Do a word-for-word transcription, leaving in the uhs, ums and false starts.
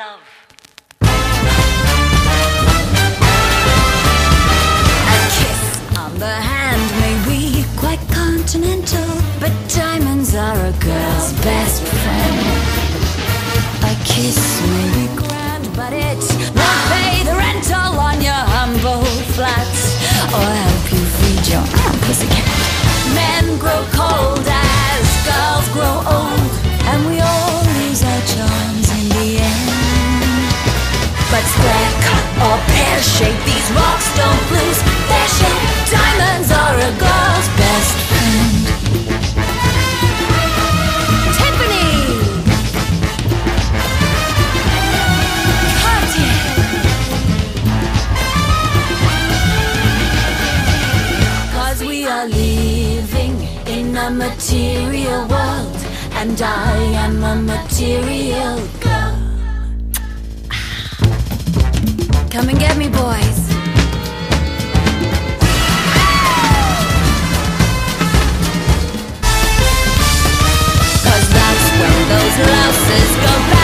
love. A kiss on the hand may be quite continental, but diamonds are a girl's best friend. A kiss may be grand, but it won't pay the rental on your humble flats, or help you feed your pussycat. Men grow cold as girls grow old, and we all lose our charms in the end. But square cut or pear shape, these rocks don't lose their shape. Diamonds are a girl's best friend. Tiffany! Cartier! Cause we are living in a material world, and I am a material girl. Come and get me, boys. Cause that's when those louses go back.